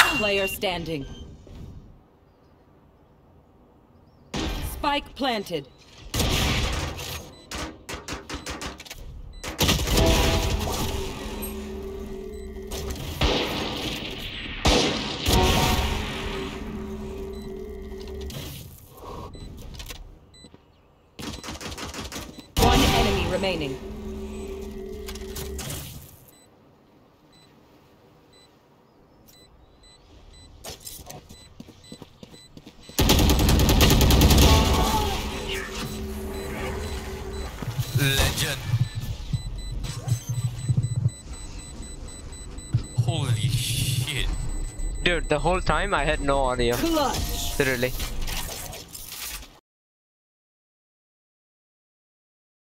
player standing. Spike planted. One enemy remaining. Legend. Holy shit. Dude, the whole time I had no audio. Clutch. Literally.